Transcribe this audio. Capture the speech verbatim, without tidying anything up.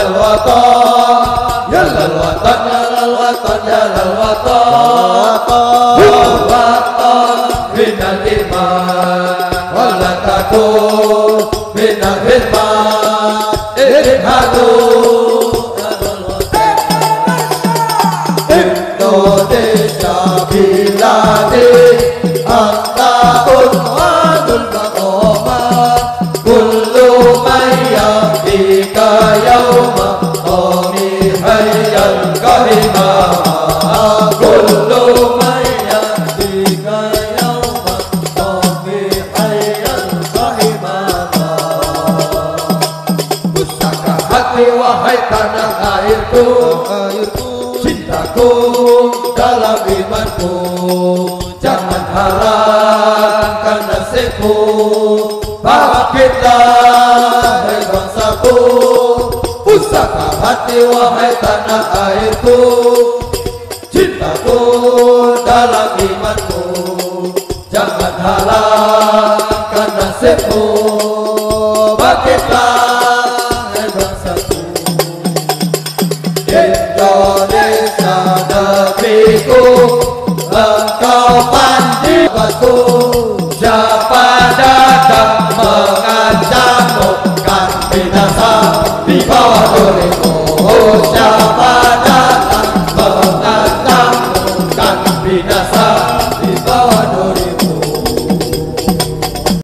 lal watan, ya lal watan, ya lal watan, ya lal watan. Watan minal iman, wala takun minal hirman. Irhadu Indonesia biladi anta unwanul maqama kullu man bika yawma qami hayyan kahima kullu man bika yawma qami hayyan kahima. Pustaka hati wahai tanah airku, cintaku dalam imanku, jangan harapkan nasibku. Bangkitlah hai bangsaku, pusaka hati wahai tanah airku, cintaku dalam imanku, jangan harapkan nasibku. Bangkitlah hai bangsaku, Indonesia negeriku, engkau panji batu.